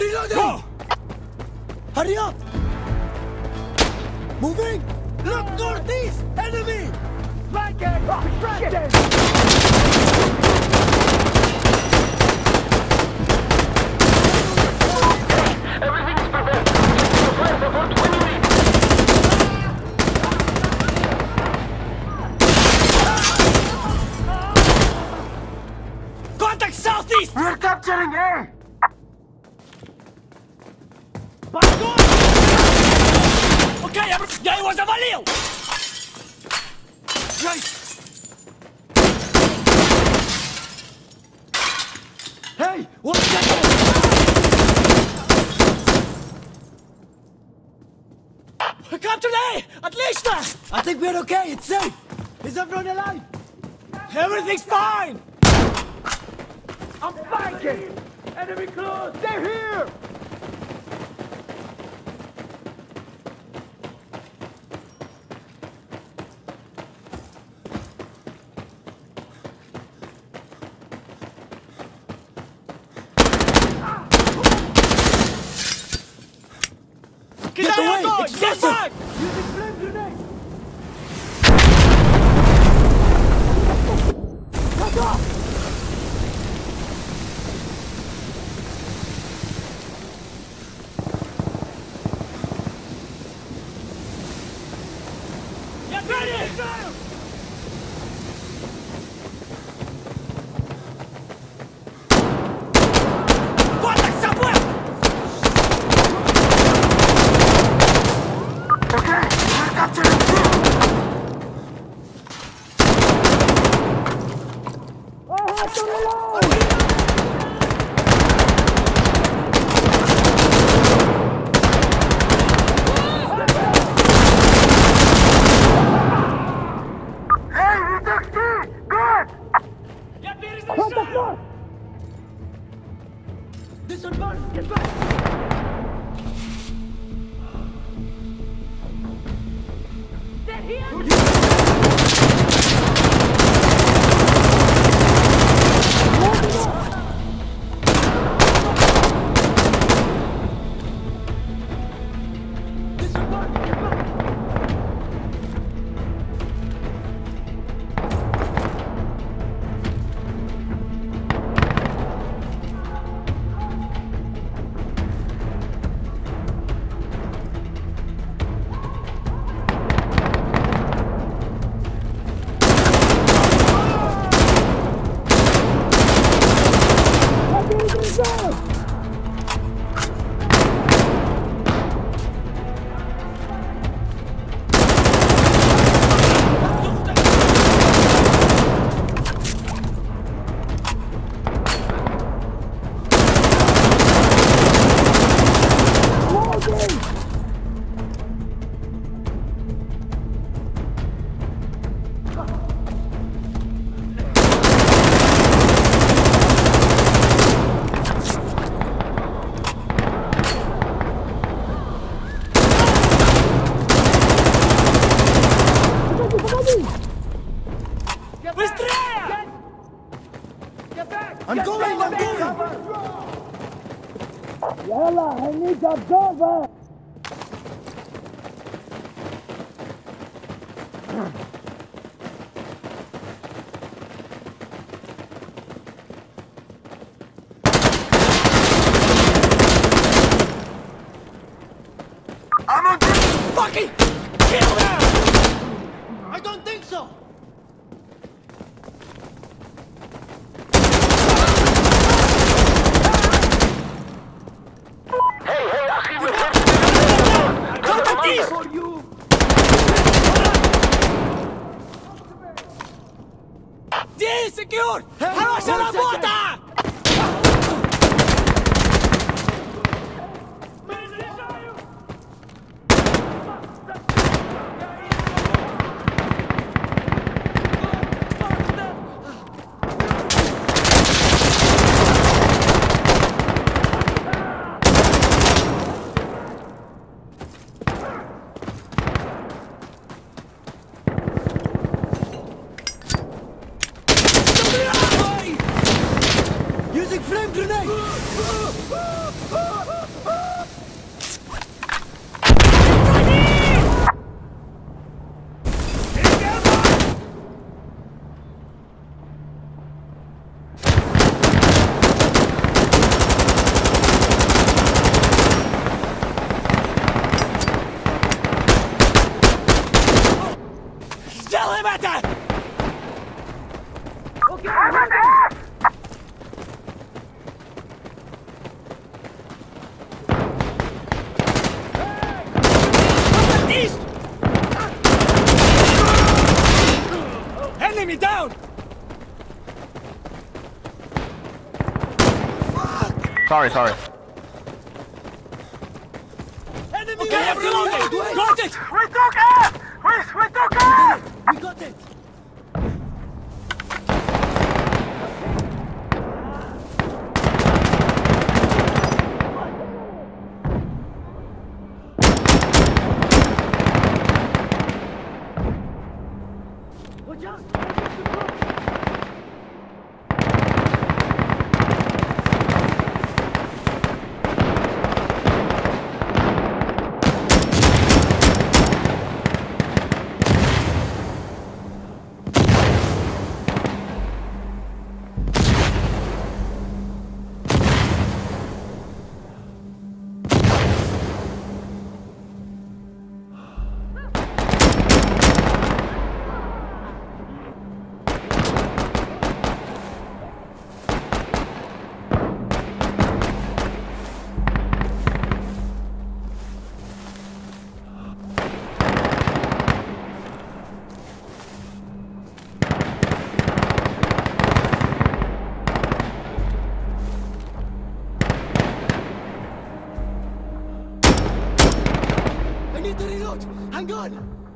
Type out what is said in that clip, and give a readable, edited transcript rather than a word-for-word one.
Reloading! Go! Hurry up! Moving! Look northeast! Enemy! Flanking! Distracted! Everything's prepared. Fire for 20 minutes. Contact southeast! We're capturing A! Окей, я его завалил! Hey! What's that? Captured A! Отлично! I think we're okay. It's safe. Is everyone alive? Everything's fine! I'm flanking! Enemy close! They're here! Get away! Get Explosive! back! Using flame grenades! Back off! Get ready! Contact somewhere! Okay, we're capturing C! I have to reload! Hey, we took C! Good! Я Contact Disadvantage! Get back! They're here! Disadvantage! Get back! Быстрее! Get back! I'm Get going! back! I'm going! Yalla, I need to go back! I'm on this! Fucking kill them! I don't think so! Hey, Akhi, we're heading to the Contact east! For you! D secure! Hey, Хорошая 1 second. работа! Sorry. Enemy! Okay, I'm reloading! Got it! We took air! We took air! We got it! Watch out! I need to reload! Hang on!